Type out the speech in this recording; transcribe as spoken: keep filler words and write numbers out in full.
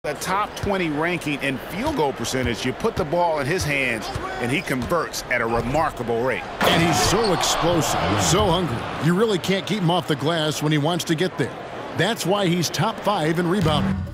The top twenty ranking in field goal percentage. You put the ball in his hands, and he converts at a remarkable rate. And he's so explosive, so hungry. You really can't keep him off the glass when he wants to get there. That's why he's top five in rebounding.